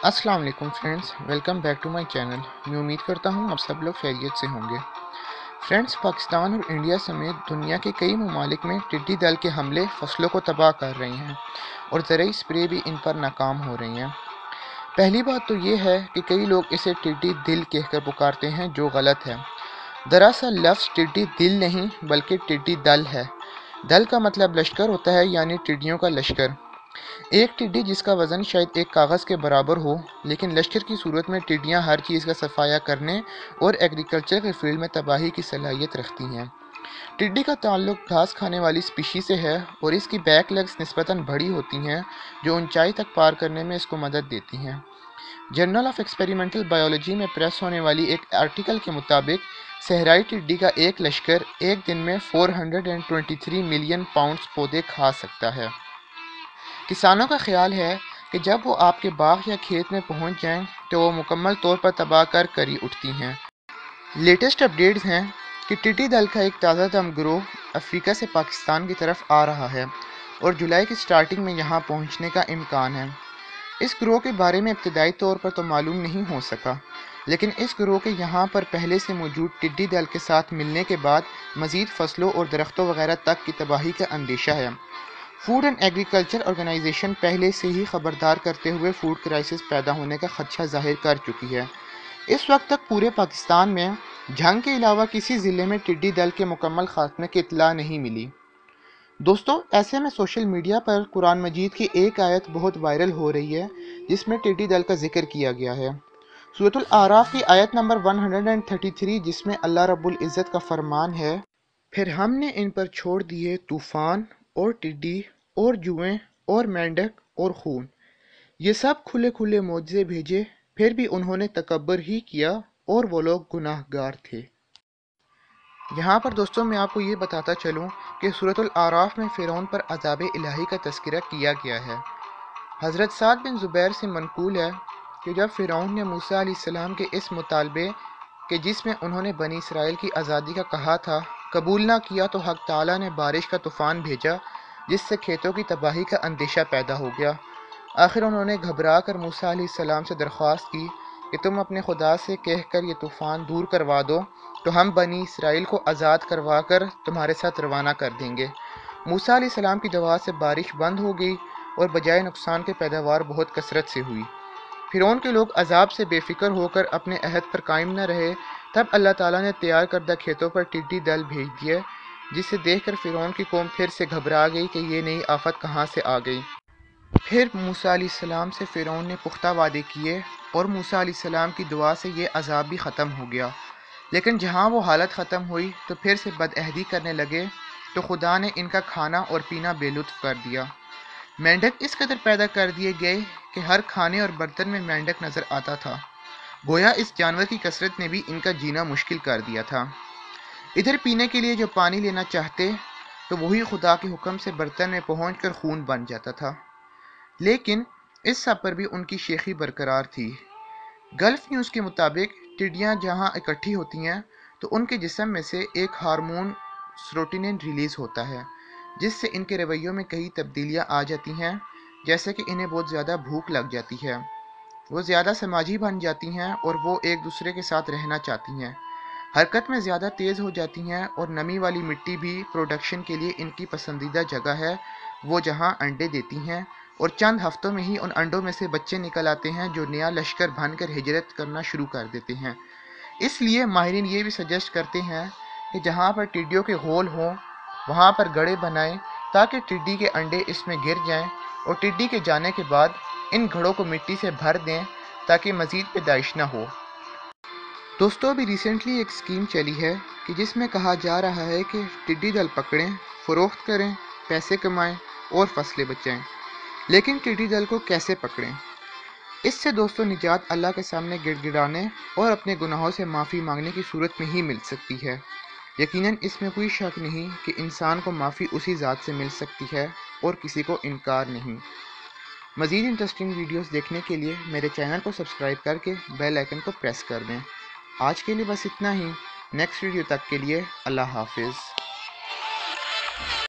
अस्सलाम वालेकुम friends, welcome back to my channel. मैं उम्मीद करता हूँ आप सब लोग खैरियत से होंगे। फ्रेंड्स, पाकिस्तान और इंडिया समेत दुनिया के कई ममालिक में टिड्डी दल के हमले फसलों को तबाह कर रहे हैं और ज़रूरी स्प्रे भी इन पर नाकाम हो रही हैं। पहली बात तो ये है कि कई लोग इसे टिड्डी दिल कहकर पुकारते हैं, जो गलत है। दरअसल लफ्ज़ टिड्डी दिल नहीं बल्कि टिड्डी दल है। दल का मतलब लश्कर होता है, यानी टिड्डियों का लश्कर। एक टिड्डी जिसका वज़न शायद एक कागज़ के बराबर हो, लेकिन लश्कर की सूरत में टिड्डियाँ हर चीज़ का सफाया करने और एग्रीकल्चर के फील्ड में तबाही की सलाहियत रखती हैं। टिड्डी का ताल्लुक घास खाने वाली स्पीशी से है और इसकी बैक लेग्स निस्बतन बड़ी होती हैं, जो ऊंचाई तक पार करने में इसको मदद देती हैं। जर्नल ऑफ एक्सपेरिमेंटल बायोलॉजी में प्रेस होने वाली एक आर्टिकल के मुताबिक सहराई टिड्डी का एक लश्कर एक दिन में 423 मिलियन पाउंड्स पौधे खा सकता है। किसानों का ख्याल है कि जब वो आपके बाग या खेत में पहुंच जाएं तो वो मुकम्मल तौर पर तबाह कर ही उठती हैं। लेटेस्ट अपडेट्स हैं कि टिड्डी दल का एक ताज़ा दम गिरोह अफ्रीका से पाकिस्तान की तरफ आ रहा है और जुलाई की स्टार्टिंग में यहाँ पहुँचने का इम्कान है। इस गिरोह के बारे में इब्तदाई तौर पर तो मालूम नहीं हो सका, लेकिन इस गिरोह के यहाँ पर पहले से मौजूद टिड्डी दल के साथ मिलने के बाद मज़ीद फसलों और दरख्तों वगैरह तक की तबाही का अंदेशा है। फूड एंड एग्रीकल्चर ऑर्गेनाइजेशन पहले से ही खबरदार करते हुए फूड क्राइसिस पैदा होने का खदशा जाहिर कर चुकी है। इस वक्त तक पूरे पाकिस्तान में झंग के अलावा किसी ज़िले में टिड्डी दल के मुकम्मल खात्मे की इत्तला नहीं मिली। दोस्तों, ऐसे में सोशल मीडिया पर कुरान मजीद की एक आयत बहुत वायरल हो रही है, जिसमें टिड्डी दल का जिक्र किया गया है। सूरतुल आराफ की आयत नंबर 133, जिसमें अल्लाह रब्बुल इज़्ज़त का फरमान है, फिर हमने इन पर छोड़ दिए तूफ़ान और टिड्डी और जुएं और मेंढक और खून, ये सब खुले खुले मोज़े भेजे, फिर भी उन्होंने तकब्बर ही किया और वो लोग गुनाहगार थे। यहाँ पर दोस्तों मैं आपको ये बताता चलूँ कि सूरतुल आराफ में फ़िरौन पर अज़ाब इलाही का तज़किरा किया गया है। हज़रत साद बिन ज़ुबैर से मनक़ूल है कि जब फ़िरौन ने मूसा अलैहिस्सलाम के इस मुतालबे कि जिसमें उन्होंने बनी इसराइल की आज़ादी का कहा था, कबूल ना किया, तो हक़ ताला ने बारिश का तूफ़ान भेजा, जिससे खेतों की तबाही का अंदेशा पैदा हो गया। आखिर उन्होंने घबरा कर मूसा अलैहिस्सलाम से दरख्वास्त की कि तुम अपने खुदा से कह कर ये तूफ़ान दूर करवा दो, तो हम बनी इसराइल को आज़ाद करवा कर तुम्हारे साथ रवाना कर देंगे। मूसा अलैहिस्सलाम की दुआ से बारिश बंद हो गई और बजाय नुकसान के पैदावार बहुत कसरत से हुई। फ़िरौन के लोग अजाब से बेफिक्र होकर अपने अहद पर कायम न रहे। तब अल्लाह ताला ने तैयार करदा खेतों पर टिड्डी दल भेज दिए, जिसे देखकर फ़िरौन की कौम फिर से घबरा गई कि ये नई आफत कहाँ से आ गई। फिर मूसा अलैहिस्सलाम से फ़िरौन ने पुख्ता वादे किए और मूसा अलैहिस्सलाम की दुआ से ये अजाब भी ख़त्म हो गया। लेकिन जहाँ वो हालत ख़त्म हुई तो फिर से बदअहदी करने लगे, तो खुदा ने इनका खाना और पीना बेलुत्फ़ कर दिया। मेंढक इस कदर पैदा कर दिए गए कि हर खाने और बर्तन में मेंढक नज़र आता था। गोया इस जानवर की कसरत ने भी इनका जीना मुश्किल कर दिया था। इधर पीने के लिए जो पानी लेना चाहते तो वही खुदा के हुक्म से बर्तन में पहुंचकर खून बन जाता था। लेकिन इस सब पर भी उनकी शेखी बरकरार थी। गल्फ न्यूज़ के मुताबिक टिड्डियाँ जहाँ इकट्ठी होती हैं तो उनके जिस्म में से एक हार्मोन सेरोटोनिन रिलीज़ होता है, जिससे इनके रवैयों में कई तब्दीलियाँ आ जाती हैं, जैसे कि इन्हें बहुत ज़्यादा भूख लग जाती है, वो ज़्यादा समाजी बन जाती हैं और वो एक दूसरे के साथ रहना चाहती हैं। हरकत में ज़्यादा तेज़ हो जाती हैं और नमी वाली मिट्टी भी प्रोडक्शन के लिए इनकी पसंदीदा जगह है, वो जहाँ अंडे देती हैं और चंद हफ्तों में ही उन अंडों में से बच्चे निकल आते हैं, जो नया लश्कर बनकर हिजरत करना शुरू कर देते हैं। इसलिए माहिरीन ये भी सजेस्ट करते हैं कि जहाँ पर टिड्डियों के घोल हों वहाँ पर गड़े बनाएं, ताकि टिड्डी के अंडे इसमें गिर जाएं और टिड्डी के जाने के बाद इन घड़ों को मिट्टी से भर दें, ताकि मज़ीद पैदाइश न हो। दोस्तों, अभी रिसेंटली एक स्कीम चली है कि जिसमें कहा जा रहा है कि टिड्डी दल पकड़ें, फ़रोख्त करें, पैसे कमाएं और फसलें बचाएं। लेकिन टिड्डी दल को कैसे पकड़ें? इससे दोस्तों निजात अल्लाह के सामने गिड़गिड़ाने और अपने गुनाहों से माफ़ी मांगने की सूरत में ही मिल सकती है। यकीनन इसमें कोई शक नहीं कि इंसान को माफ़ी उसी ज़ात से मिल सकती है और किसी को इनकार नहीं। मज़ीद इंटरेस्टिंग वीडियोस देखने के लिए मेरे चैनल को सब्सक्राइब करके बेल आइकन को प्रेस कर दें। आज के लिए बस इतना ही। नेक्स्ट वीडियो तक के लिए अल्लाह हाफिज़।